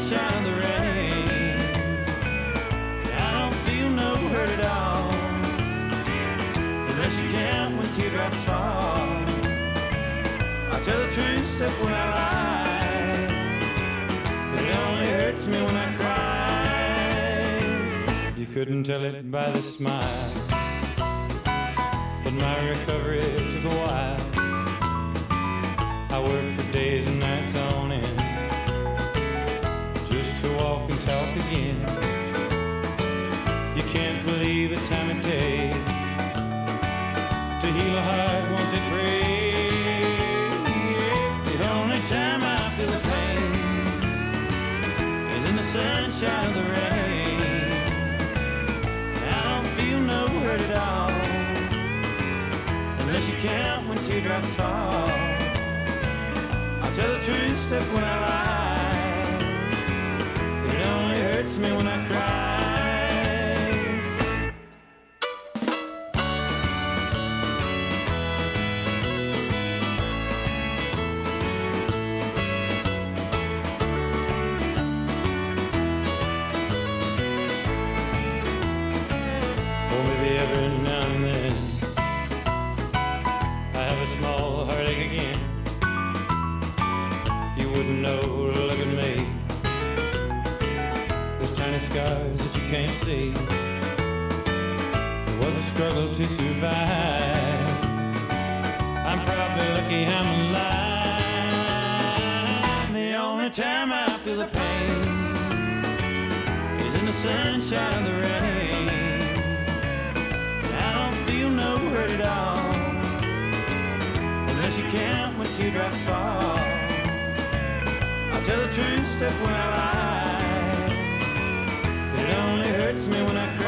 sunshine or the rain. I don't feel no hurt at all, unless you count when teardrops fall. I'll tell the truth except when I lie, but it only hurts me when I cry. You couldn't tell it by the smile, but my recovery took a while. I worked for days and nights on end, just to walk and talk again. You can't believe the time it takes to heal a heart once it breaks. The only time I feel the pain is in the sunshine or the rain. I don't feel no hurt at all, unless you count when teardrops fall. I'll tell the truth except when I lie, but it only hurts me when I cry. Oh, maybe every now and then I have a small heartache again. You wouldn't know to look at me, those tiny scars that you can't see. It was a struggle to survive. I'm probably lucky I'm alive. The only time I feel the pain is in the sunshine or the rain. I don't feel no hurt at all, unless you count when teardrops fall. I'll tell the truth except when I lie, but it only hurts me when I cry.